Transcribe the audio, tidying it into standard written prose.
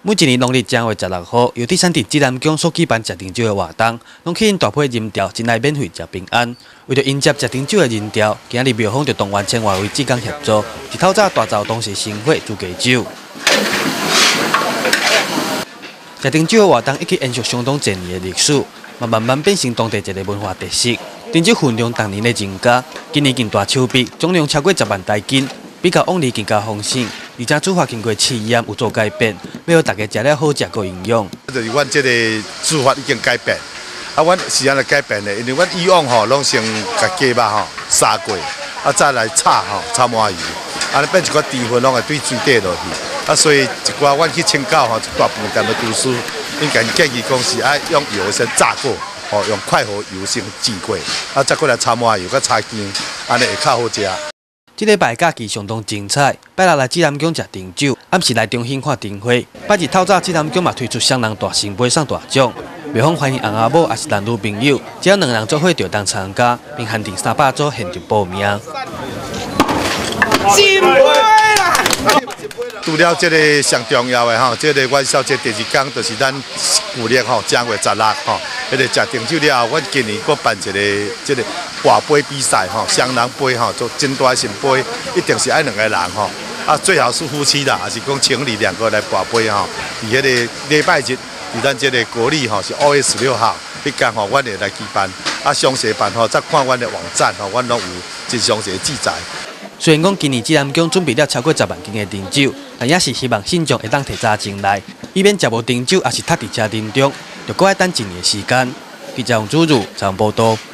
每一年农历正月16号，由第三地指南宫所举办食甜酒的活动，拢去因大批人潮前来免费食平安。为着迎接食甜酒的人潮，今日庙方就动员千外位志工协助，一透早大灶当时新火煮鸡酒。食甜酒的活动已经延续相当多年的历史，慢慢变成当地一个文化特色。甜酒分量逐年的增加，今年更大手笔，总量超过10万台斤。 比较往年更加丰盛，而且煮法经过试验有做改变，要让大家食了好食个营养。 就是阮这个煮法已经改变，阮是安尼改变的，因为阮以往拢先甲鸡肉杀过，再来炒炒麻油，安尼变一寡淀粉拢会对水底落去，所以一寡阮去请教一大部分的厨师，因家建议讲是爱用油先炸过，用快火油先煎过，再过来炒麻油、甲炒姜，安尼会较好食。 这礼拜假期相当精彩，拜六来指南宫食甜酒，暗时来中心看灯会。拜日透早指南宫嘛推出双人大圣杯送大奖，庙方欢迎翁仔某也是男女朋友，只要2人做伙就当参加，并限定300组现场报名。 金杯啦！ 除了这个上重要的这个元宵节第2天就是咱旧历正月16迄个食甜酒了后，阮今年搁办一个这个跋杯比赛双人杯做真大圣杯，一定是爱2个人最好是夫妻啦，还是讲情侣2个来跋杯伫迄个礼拜日，伫咱这个国历是5月16号，迄天阮会来举办，详细办再看阮的网站阮拢有真详细记载。 虽然讲今年指南宫准备了超过10万斤的甜酒，但也是希望信众会当提早进来，以免食无甜酒，也是塞伫车阵中，就搁要等1年的时间。记者王祖如采访报道。